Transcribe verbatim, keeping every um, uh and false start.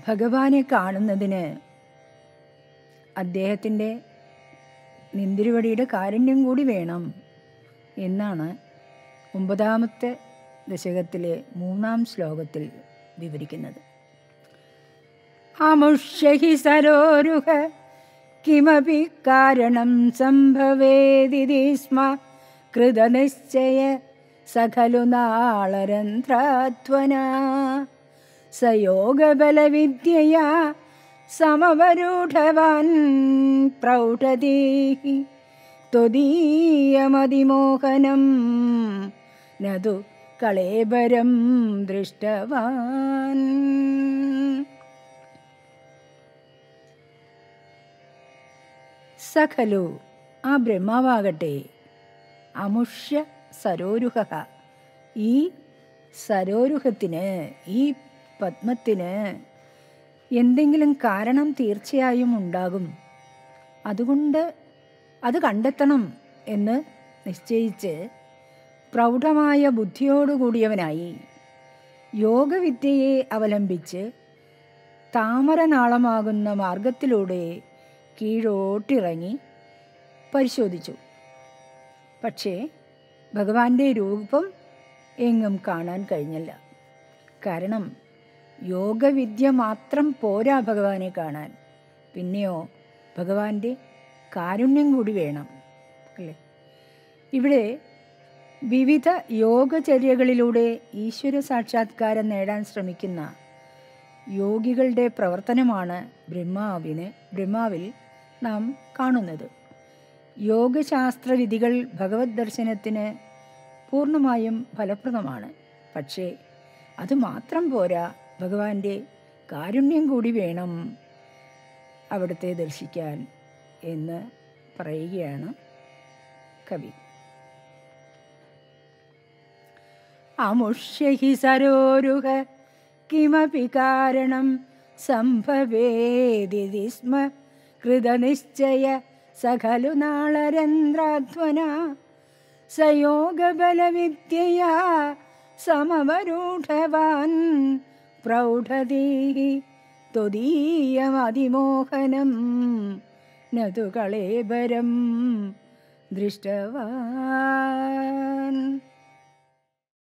ഭഗവാനെ കാണുന്നതിന് അദ്ദേഹത്തിൻ്റെ നിന്തിരുവടിയുടെ കാരുണ്യം കൂടി വേണം എന്നാണ് ഒമ്പതാമത്തെ ദശകത്തിലെ മൂന്നാം ശ്ലോകത്തിൽ വിവരിക്കുന്നത്. അമുഷ്യഹി സരോരുഹ കിമപി കാരണം സംഭവേദിതി സ്മ കൃതനിശ്ചയ സഖലു നാളരന്ധ്രാധ്വന സയോഗബലവിദ്യയാ സമവരൂഢവാൻ പ്രൗഢതി ത്വദീയമതിമോഹനം നതു കളേബരം ദൃഷ്ടവാൻ. സഖലു ആ ബ്രഹ്മാവാകട്ടെ അമുഷ്യ സരോരുഹ ഈ സരോരുഹത്തിന് ഈ പത്മത്തിന് എന്തെങ്കിലും കാരണം തീർച്ചയായും ഉണ്ടാകും. അതുകൊണ്ട് അത് കണ്ടെത്തണം എന്ന് നിശ്ചയിച്ച് പ്രൗഢമായ ബുദ്ധിയോടുകൂടിയവനായി യോഗവിദ്യയെ അവലംബിച്ച് താമരനാളമാകുന്ന മാർഗത്തിലൂടെ കീഴോട്ടിറങ്ങി പരിശോധിച്ചു. പക്ഷേ ഭഗവാന്റെ രൂപം എങ്ങും കാണാൻ കഴിഞ്ഞില്ല. കാരണം യോഗവിദ്യ മാത്രം പോരാ ഭഗവാനെ കാണാൻ, പിന്നെയോ ഭഗവാന്റെ കാരുണ്യം കൂടി വേണം അല്ലേ. ഇവിടെ വിവിധ യോഗചര്യകളിലൂടെ ഈശ്വര സാക്ഷാത്കാരം നേടാൻ ശ്രമിക്കുന്ന യോഗികളുടെ പ്രവർത്തനമാണ് ബ്രഹ്മാവിന് ബ്രഹ്മാവിൽ നാം കാണുന്നത്. യോഗശാസ്ത്രവിധികൾ ഭഗവത് ദർശനത്തിന് പൂർണ്ണമായും ഫലപ്രദമാണ്. പക്ഷേ അതുമാത്രം പോരാ, ഭഗവാന്റെ കാരുണ്യം കൂടി വേണം അവിടുത്തെ ദർശിക്കാൻ എന്ന് പറയുകയാണ് കവി. അമുഷ്യഹി സരോരുഹ കിമപി കാരണം സംഭവേദിതി സ്മ കൃതനിശ്ചയ സഖലു നാളരന്ധ്രാധ്വന സയോഗബലവിദ്യയാ സമവരൂഢവാൻ പ്രൗഢതി ത്വദീയമതിമോഹനം നതു കളേബരം ദൃഷ്ടവാൻ.